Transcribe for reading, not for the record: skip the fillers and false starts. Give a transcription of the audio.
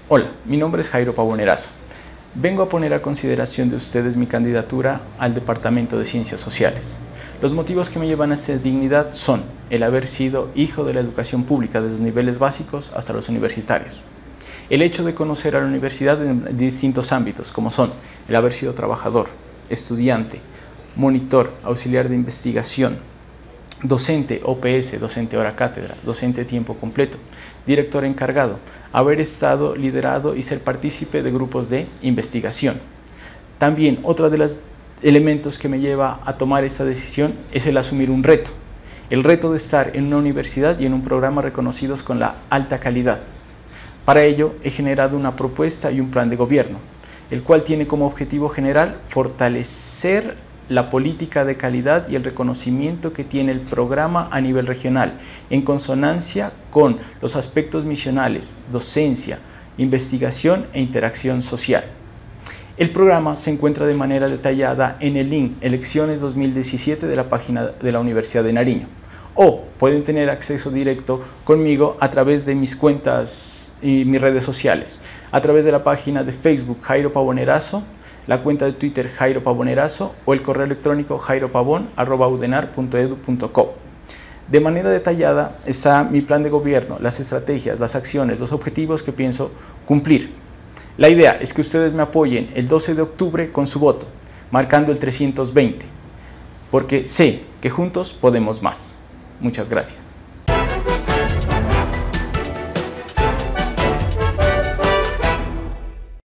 Hola, mi nombre es Jairo Pavón Erazo. Vengo a poner a consideración de ustedes mi candidatura al Departamento de Ciencias Sociales. Los motivos que me llevan a esta dignidad son el haber sido hijo de la educación pública desde los niveles básicos hasta los universitarios. El hecho de conocer a la universidad en distintos ámbitos, como son el haber sido trabajador, estudiante, monitor, auxiliar de investigación, docente OPS, docente hora cátedra, docente tiempo completo, director encargado, haber estado liderado y ser partícipe de grupos de investigación. También otro de los elementos que me lleva a tomar esta decisión es el asumir un reto. El reto de estar en una universidad y en un programa reconocidos con la alta calidad. Para ello he generado una propuesta y un plan de gobierno, el cual tiene como objetivo general fortalecer la política de calidad y el reconocimiento que tiene el programa a nivel regional, en consonancia con los aspectos misionales, docencia, investigación e interacción social. El programa se encuentra de manera detallada en el link Elecciones 2017 de la página de la Universidad de Nariño, o pueden tener acceso directo conmigo a través de mis cuentas y mis redes sociales, a través de la página de Facebook Jairo Pavón Erazo, la cuenta de Twitter Jairo Pavón Erazo o el correo electrónico jairopavon@udenar.edu.co. De manera detallada está mi plan de gobierno, las estrategias, las acciones, los objetivos que pienso cumplir. La idea es que ustedes me apoyen el 12 de octubre con su voto, marcando el 320, porque sé que juntos podemos más. Muchas gracias.